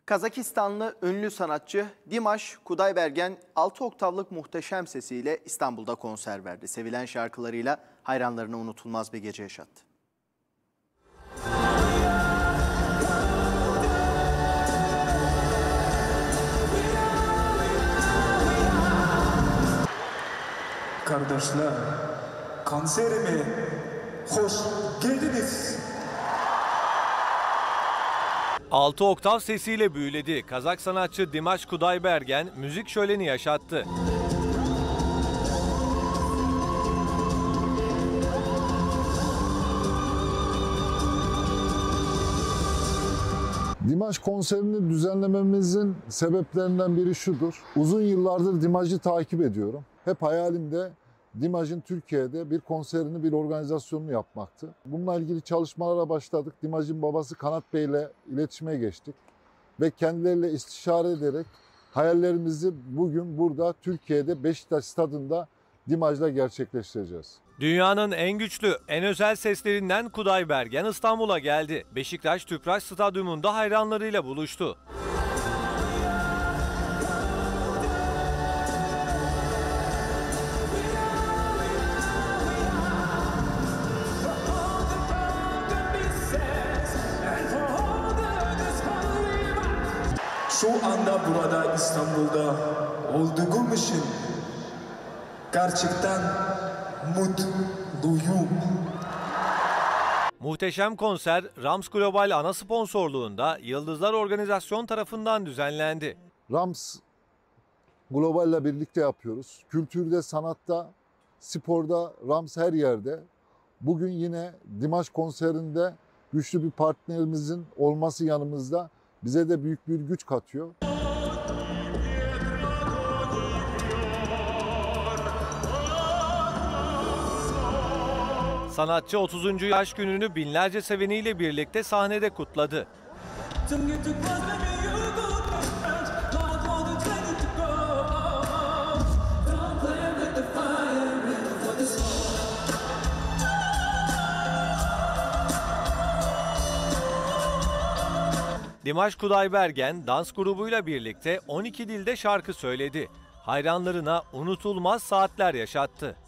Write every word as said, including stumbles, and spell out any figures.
Kazakistanlı ünlü sanatçı Dimash Kudaibergen altı oktavlık muhteşem sesiyle İstanbul'da konser verdi. Sevilen şarkılarıyla hayranlarına unutulmaz bir gece yaşattı. Kardeşler, konserime hoş geldiniz. altı oktav sesiyle büyüledi. Kazak sanatçı Dimash Kudaibergen müzik şöleni yaşattı. Dimash konserini düzenlememizin sebeplerinden biri şudur. Uzun yıllardır Dimash'ı takip ediyorum. Hep hayalimde Dimash'ın Türkiye'de bir konserini, bir organizasyonunu yapmaktı. Bununla ilgili çalışmalara başladık. Dimash'ın babası Kanat Bey ile iletişime geçtik. Ve kendileriyle istişare ederek hayallerimizi bugün burada Türkiye'de Beşiktaş Stadı'nda Dimash'la gerçekleştireceğiz. Dünyanın en güçlü, en özel seslerinden Kudaibergen İstanbul'a geldi. Beşiktaş Tüpraş Stadyumunda hayranlarıyla buluştu. Şu anda burada İstanbul'da olduğum için gerçekten mutluyum. Muhteşem konser Rams Global ana sponsorluğunda Yıldızlar Organizasyon tarafından düzenlendi. Rams Global ile birlikte yapıyoruz. Kültürde, sanatta, sporda Rams her yerde. Bugün yine Dimash konserinde güçlü bir partnerimizin olması yanımızda bize de büyük bir güç katıyor. Sanatçı otuzuncu yaş gününü binlerce seveniyle birlikte sahnede kutladı. Dimash Kudaibergen dans grubuyla birlikte on iki dilde şarkı söyledi. Hayranlarına unutulmaz saatler yaşattı.